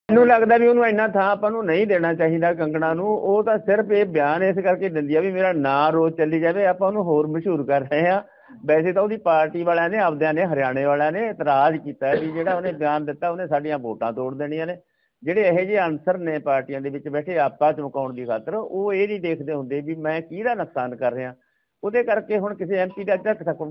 ਮੈਨੂੰ ਲੱਗਦਾ ਵੀ ਉਹਨੂੰ ਇੰਨਾ ਥਾਂ ਆਪਾਂ ਨੂੰ ਨਹੀਂ ਦੇਣਾ ਚਾਹੀਦਾ ਕੰਗਣਾ ਨੂੰ। ਉਹ ਤਾਂ ਸਿਰਫ ਇਹ ਬਿਆਨ ਇਸ ਕਰਕੇ ਦਿੰਦੀ ਆ ਵੀ ਮੇਰਾ ਨਾਂ ਰੋਜ਼ ਚੱਲੀ ਜਾਵੇ, ਆਪਾਂ ਉਹਨੂੰ ਹੋਰ ਮਸ਼ਹੂਰ ਕਰ ਰਹੇ ਆ। ਵੈਸੇ ਤਾਂ ਉਹਦੀ ਪਾਰਟੀ ਵਾਲਿਆਂ ਨੇ, ਆਪਦਿਆਂ ਨੇ, ਹਰਿਆਣੇ ਵਾਲਿਆਂ ਨੇ ਇਤਰਾਜ਼ ਕੀਤਾ ਵੀ ਜਿਹੜਾ ਉਹਨੇ ਬਿਆਨ ਦਿੱਤਾ ਉਹਨੇ ਸਾਡੀਆਂ ਵੋਟਾਂ ਤੋੜ ਦੇਣੀਆਂ ਨੇ। ਜਿਹੜੇ ਇਹੋ ਜਿਹੇ ਅਨਸਰ ਨੇ ਪਾਰਟੀਆਂ ਦੇ ਵਿੱਚ ਬੈਠੇ ਆਪਾ ਚਮਕਾਉਣ ਦੀ ਖਾਤਰ, ਉਹ ਇਹ ਨਹੀਂ ਦੇਖਦੇ ਹੁੰਦੇ ਵੀ ਮੈਂ ਕਿਹਦਾ ਨੁਕਸਾਨ ਕਰ ਰਿਹਾ। ਉਹਦੇ ਕਰਕੇ ਹੁਣ ਕਿਸੇ ਐਮਪੀ ਦਾ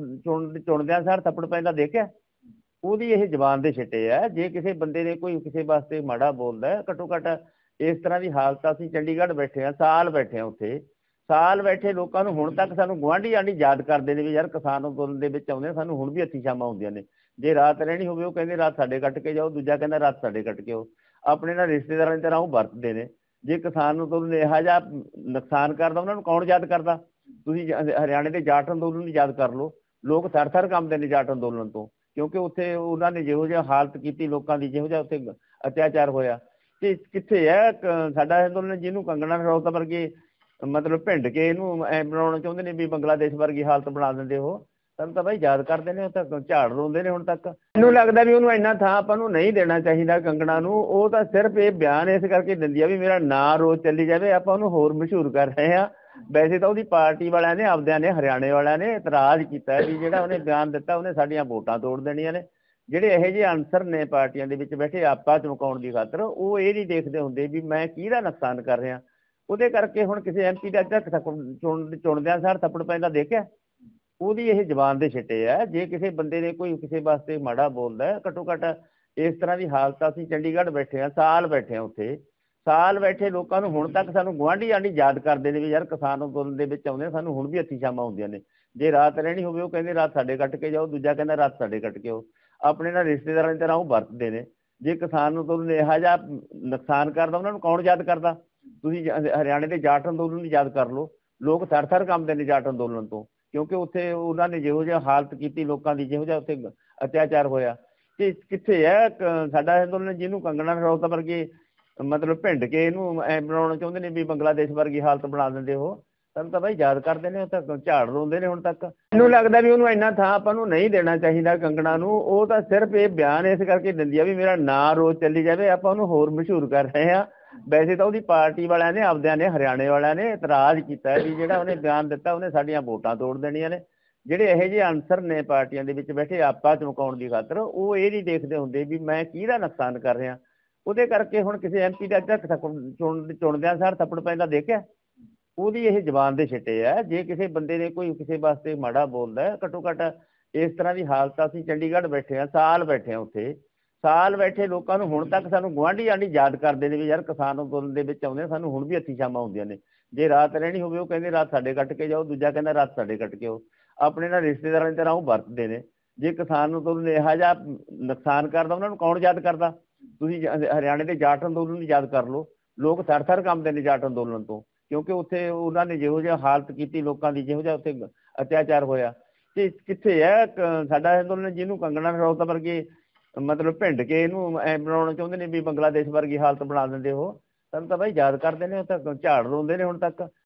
ਚੁਣਦਿਆਂ ਸਾਰ ਥੱਪੜ ਪੈਂਦਾ ਦੇਖਿਆ। ਉਹਦੀ ਇਹ ਜ਼ਬਾਨ ਦੇ ਛਿੱਟੇ ਆ। ਜੇ ਕਿਸੇ ਬੰਦੇ ਨੇ ਕੋਈ ਕਿਸੇ ਵਾਸਤੇ ਮਾੜਾ ਬੋਲਦਾ, ਘੱਟੋ ਘੱਟ ਇਸ ਤਰ੍ਹਾਂ ਦੀ ਹਾਲਤ ਅਸੀਂ ਚੰਡੀਗੜ੍ਹ ਬੈਠੇ ਆ, ਸਾਲ ਬੈਠੇ ਆ ਉੱਥੇ, ਸਾਲ ਬੈਠੇ ਲੋਕਾਂ ਨੂੰ ਹੁਣ ਤੱਕ ਸਾਨੂੰ ਗੁਆਂਢੀ ਆਂਢੀ ਯਾਦ ਕਰਦੇ ਨੇ ਵੀ ਯਾਰ ਕਿਸਾਨ ਅੰਦੋਲਨ ਦੇ ਵਿੱਚ ਆਉਂਦੇ ਸਾਨੂੰ ਹੁਣ ਵੀ ਹੱਥੀ ਛਾਵਾਂ ਹੁੰਦੀਆਂ ਨੇ। ਜੇ ਰਾਤ ਰਹਿਣੀ ਹੋਵੇ ਉਹ ਕਹਿੰਦੇ ਰਾਤ ਸਾਡੇ ਕੱਟ ਕੇ ਜਾਓ, ਦੂਜਾ ਕਹਿੰਦਾ ਰਾਤ ਸਾਡੇ ਕੱਟ ਕੇ ਆਓ। ਆਪਣੇ ਨਾਲ ਰਿਸ਼ਤੇਦਾਰਾਂ ਦੀ ਤਰ੍ਹਾਂ ਉਹ ਵਰਤਦੇ ਨੇ। ਜੇ ਕਿਸਾਨ ਅੰਦੋਲਨ ਇਹੋ ਜਿਹਾ ਨੁਕਸਾਨ ਕਰਦਾ ਉਹਨਾਂ ਨੂੰ ਕੌਣ ਯਾਦ ਕਰਦਾ। ਤੁਸੀਂ ਹਰਿਆਣੇ ਦੇ ਜਾਟ ਅੰਦੋਲਨ ਨੂੰ ਯਾਦ ਕਰ ਲਓ। ਲੋਕ ਥਰ ਥਰ ਕੰਬਦੇ ਨੇ ਜਾਟ ਅੰਦੋਲਨ ਤੋਂ, ਕਿਉਂਕਿ ਉੱਥੇ ਉਹਨਾਂ ਨੇ ਜਿਹੋ ਜਿਹਾ ਹਾਲਤ ਕੀਤੀ ਲੋਕਾਂ ਦੀ, ਜਿਹੋ ਜਿਹਾ ਉੱਥੇ ਅਤਿਆਚਾਰ ਹੋਇਆ। ਤੇ ਕਿੱਥੇ ਹੈ ਸਾਡਾ ਅੰਦੋਲਨ ਜਿਹਨੂੰ ਕੰਗਣਾ ਰਣੌਤ ਵਰਗੇ ਮਤਲਬ ਭਿੰਡ ਕੇ ਇਹਨੂੰ ਐ ਬਣਾਉਣਾ ਚਾਹੁੰਦੇ ਨੇ ਵੀ ਬੰਗਲਾਦੇਸ਼ ਵਰਗੀ ਹਾਲਤ ਬਣਾ ਦਿੰਦੇ। ਉਹ ਸਾਨੂੰ ਤਾਂ ਬਾਈ ਯਾਦ ਕਰਦੇ ਨੇ, ਉਹ ਤਾਂ ਝਾੜ ਲਾਉਂਦੇ ਨੇ ਹੁਣ ਤੱਕ। ਮੈਨੂੰ ਲੱਗਦਾ ਵੀ ਉਹਨੂੰ ਇੰਨਾ ਥਾਂ ਆਪਾਂ ਨੂੰ ਨਹੀਂ ਦੇਣਾ ਚਾਹੀਦਾ ਕੰਗਣਾ ਨੂੰ। ਉਹ ਤਾਂ ਸਿਰਫ ਇਹ ਬਿਆਨ ਇਸ ਕਰਕੇ ਦਿੰਦੀ ਆ ਵੀ ਮੇਰਾ ਨਾਂ ਰੋਜ਼ ਚੱਲੀ ਜਾਵੇ, ਆਪਾਂ ਉਹਨੂੰ ਹੋਰ ਮਸ਼ਹੂਰ ਕਰ ਰਹੇ ਆ। ਵੈਸੇ ਤਾਂ ਉਹਦੀ ਪਾਰਟੀ ਵਾਲਿਆਂ ਨੇ, ਆਪਦਿਆਂ ਨੇ, ਹਰਿਆਣੇ ਵਾਲਿਆਂ ਨੇ ਇਤਰਾਜ਼ ਕੀਤਾ ਵੀ ਜਿਹੜਾ ਉਹਨੇ ਬਿਆਨ ਦਿੱਤਾ ਉਹਨੇ ਸਾਡੀਆਂ ਵੋਟਾਂ ਤੋੜ ਦੇਣੀਆਂ ਨੇ। ਜਿਹੜੇ ਇਹੋ ਜਿਹੇ ਅਨਸਰ ਨੇ ਪਾਰਟੀਆਂ ਦੇ ਵਿੱਚ ਬੈਠੇ ਆਪਾ ਚਮਕਾਉਣ ਦੀ ਖਾਤਰ, ਉਹ ਇਹ ਨਹੀਂ ਦੇਖਦੇ ਹੁੰਦੇ ਵੀ ਮੈਂ ਕਿਹਦਾ ਨੁਕਸਾਨ ਕਰ ਰਿਹਾ। ਉਹਦੇ ਕਰਕੇ ਹੁਣ ਕਿਸੇ ਐਮਪੀ ਦਾ ਚੁਣਦਿਆਂ ਸਾਰ ਥੱਪੜ ਪੈਂਦਾ ਦੇਖਿਆ। ਉਹਦੀ ਇਹ ਜ਼ਬਾਨ ਦੇ ਛਿੱਟੇ ਆ। ਜੇ ਕਿਸੇ ਬੰਦੇ ਨੇ ਕੋਈ ਕਿਸੇ ਵਾਸਤੇ ਮਾੜਾ ਬੋਲਦਾ, ਘੱਟੋ ਘੱਟ ਇਸ ਤਰ੍ਹਾਂ ਦੀ ਹਾਲਤ ਅਸੀਂ ਚੰਡੀਗੜ੍ਹ ਬੈਠੇ ਆ, ਸਾਲ ਬੈਠੇ ਆ ਉੱਥੇ, ਸਾਲ ਬੈਠੇ ਲੋਕਾਂ ਨੂੰ ਹੁਣ ਤੱਕ ਸਾਨੂੰ ਗੁਆਂਢੀ ਆਂਢੀ ਯਾਦ ਕਰਦੇ ਨੇ ਵੀ ਯਾਰ ਕਿਸਾਨ ਅੰਦੋਲਨ ਦੇ ਵਿੱਚ ਆਉਂਦੇ ਸਾਨੂੰ ਹੁਣ ਵੀ ਹੱਥੀ ਛਾਵਾਂ ਹੁੰਦੀਆਂ ਨੇ। ਜੇ ਰਾਤ ਰਹਿਣੀ ਹੋਵੇ ਉਹ ਕਹਿੰਦੇ ਰਾਤ ਸਾਡੇ ਕੱਟ ਕੇ ਜਾਓ, ਦੂਜਾ ਕਹਿੰਦਾ ਰਾਤ ਸਾਡੇ ਕੱਟ ਕੇ ਆਓ। ਆਪਣੇ ਨਾਲ ਰਿਸ਼ਤੇਦਾਰਾਂ ਦੀ ਤਰ੍ਹਾਂ ਉਹ ਵਰਤਦੇ ਨੇ। ਜੇ ਕਿਸਾਨ ਅੰਦੋਲਨ ਇਹੋ ਜਿਹਾ ਨੁਕਸਾਨ ਕਰਦਾ ਉਹਨਾਂ ਨੂੰ ਕੌਣ ਯਾਦ ਕਰਦਾ। ਤੁਸੀਂ ਹਰਿਆਣੇ ਦੇ ਜਾਟ ਅੰਦੋਲਨ ਨੂੰ ਯਾਦ ਕਰ ਲਓ। ਲੋਕ ਥਰ ਥਰ ਕੰਬਦੇ ਨੇ ਜਾਟ ਅੰਦੋਲਨ ਤੋਂ, ਕਿਉਂਕਿ ਉੱਥੇ ਉਹਨਾਂ ਨੇ ਜਿਹੋ ਜਿਹਾ ਹਾਲਤ ਕੀਤੀ ਲੋਕਾਂ ਦੀ, ਜਿਹੋ ਜਿਹਾ ਉੱਥੇ ਅਤਿਆਚਾਰ ਹੋਇਆ। ਤੇ ਕਿੱਥੇ ਹੈ ਸਾਡਾ ਅੰਦੋਲਨ ਜਿਹਨੂੰ ਕੰਗਣਾ ਰਣੌਤ ਵਰਗੇ ਮਤਲਬ ਭਿੰਡ ਕੇ ਇਹਨੂੰ ਐ ਬਣਾਉਣਾ ਚਾਹੁੰਦੇ ਨੇ ਵੀ ਬੰਗਲਾਦੇਸ਼ ਵਰਗੀ ਹਾਲਤ ਬਣਾ ਦਿੰਦੇ। ਉਹ ਸਾਨੂੰ ਤਾਂ ਬਾਈ ਯਾਦ ਕਰਦੇ ਨੇ, ਉਹ ਤਾਂ ਝਾੜ ਲਾਉਂਦੇ ਨੇ ਹੁਣ ਤੱਕ। ਮੈਨੂੰ ਲੱਗਦਾ ਵੀ ਉਹਨੂੰ ਇੰਨਾ ਥਾਂ ਆਪਾਂ ਨੂੰ ਨਹੀਂ ਦੇਣਾ ਚਾਹੀਦਾ ਕੰਗਣਾ ਨੂੰ। ਉਹ ਤਾਂ ਸਿਰਫ ਇਹ ਬਿਆਨ ਇਸ ਕਰਕੇ ਦਿੰਦੀ ਆ ਵੀ ਮੇਰਾ ਨਾਂ ਰੋਜ਼ ਚੱਲੀ ਜਾਵੇ, ਆਪਾਂ ਉਹਨੂੰ ਹੋਰ ਮਸ਼ਹੂਰ ਕਰ ਰਹੇ ਆ। ਵੈਸੇ ਤਾਂ ਉਹਦੀ ਪਾਰਟੀ ਵਾਲਿਆਂ ਨੇ, ਆਪਦਿਆਂ ਨੇ, ਹਰਿਆਣੇ ਵਾਲਿਆਂ ਨੇ ਇਤਰਾਜ਼ ਕੀਤਾ ਵੀ ਜਿਹੜਾ ਉਹਨੇ ਬਿਆਨ ਦਿੱਤਾ ਉਹਨੇ ਸਾਡੀਆਂ ਵੋਟਾਂ ਤੋੜ ਦੇਣੀਆਂ ਨੇ। ਜਿਹੜੇ ਇਹੋ ਜਿਹੇ ਅਨਸਰ ਨੇ ਪਾਰਟੀਆਂ ਦੇ ਵਿੱਚ ਬੈਠੇ ਆਪਾ ਚਮਕਾਉਣ ਦੀ ਖਾਤਰ, ਉਹ ਇਹ ਨਹੀਂ ਦੇਖਦੇ ਹੁੰਦੇ ਵੀ ਮੈਂ ਕਿਹਦਾ ਨੁਕਸਾਨ ਕਰ ਰਿਹਾ। ਉਹਦੇ ਕਰਕੇ ਹੁਣ ਕਿਸੇ ਐਮਪੀ ਦਾ ਚੁਣਦਿਆਂ ਸਾਰ ਥੱਪੜ ਪੈਂਦਾ ਦੇਖਿਆ। ਉਹਦੀ ਇਹ ਜ਼ਬਾਨ ਦੇ ਛਿੱਟੇ ਆ। ਜੇ ਕਿਸੇ ਬੰਦੇ ਨੇ ਕੋਈ ਕਿਸੇ ਵਾਸਤੇ ਮਾੜਾ ਬੋਲਦਾ, ਘੱਟੋ ਘੱਟ ਇਸ ਤਰ੍ਹਾਂ ਦੀ ਹਾਲਤ ਅਸੀਂ ਚੰਡੀਗੜ੍ਹ ਬੈਠੇ ਆ, ਸਾਲ ਬੈਠੇ ਆ ਉੱਥੇ, ਸਾਲ ਬੈਠੇ ਲੋਕਾਂ ਨੂੰ ਹੁਣ ਤੱਕ ਸਾਨੂੰ ਗੁਆਂਢੀ ਆਂਢੀ ਯਾਦ ਕਰਦੇ ਨੇ ਵੀ ਯਾਰ ਕਿਸਾਨ ਅੰਦੋਲਨ ਦੇ ਵਿੱਚ ਆਉਂਦੇ ਸਾਨੂੰ ਹੁਣ ਵੀ ਹੱਥੀ ਛਾਵਾਂ ਹੁੰਦੀਆਂ ਨੇ। ਜੇ ਰਾਤ ਰਹਿਣੀ ਹੋਵੇ ਉਹ ਕਹਿੰਦੇ ਰਾਤ ਸਾਡੇ ਕੱਟ ਕੇ ਜਾਓ, ਦੂਜਾ ਕਹਿੰਦਾ ਰਾਤ ਸਾਡੇ ਕੱਟ ਕੇ ਆਓ। ਆਪਣੇ ਨਾਲ ਰਿਸ਼ਤੇਦਾਰਾਂ ਦੀ ਤਰ੍ਹਾਂ ਉਹ ਵਰਤਦੇ ਨੇ। ਜੇ ਕਿਸਾਨ ਅੰਦੋਲਨ ਇਹੋ ਜਿਹਾ ਨੁਕਸਾਨ ਕਰਦਾ ਉਹਨਾਂ ਨੂੰ ਕੌਣ ਯਾਦ ਕਰਦਾ। ਤੁਸੀਂ ਹਰਿਆਣੇ ਦੇ ਜਾਟ ਅੰਦੋਲਨ ਨੂੰ ਯਾਦ ਕਰ ਲਓ। ਲੋਕ ਥਰ ਥਰ ਕੰਬਦੇ ਨੇ ਜਾਟ ਅੰਦੋਲਨ ਤੋਂ, ਕਿਉਂਕਿ ਉੱਥੇ ਉਹਨਾਂ ਨੇ ਜਿਹੋ ਜਿਹਾ ਹਾਲਤ ਕੀਤੀ ਲੋਕਾਂ ਦੀ, ਜਿਹੋ ਜਿਹਾ ਉੱਥੇ ਅਤਿਆਚਾਰ ਹੋਇਆ। ਤੇ ਕਿੱਥੇ ਹੈ ਸਾਡਾ ਅੰਦੋਲਨ ਜਿਹਨੂੰ ਕੰਗਣਾ ਰਣੌਤ ਵਰਗੇ ਮਤਲਬ ਭਿੰਡ ਕੇ ਇਹਨੂੰ ਐ ਬਣਾਉਣਾ ਚਾਹੁੰਦੇ ਨੇ ਵੀ ਬੰਗਲਾਦੇਸ਼ ਵਰਗੀ ਹਾਲਤ ਬਣਾ ਦਿੰਦੇ। ਉਹ ਸਾਨੂੰ ਤਾਂ ਬਾਈ ਯਾਦ ਕਰਦੇ ਨੇ, ਉਹ ਤਾਂ ਝਾੜ ਲਾਉਂਦੇ ਨੇ ਹੁਣ ਤੱਕ।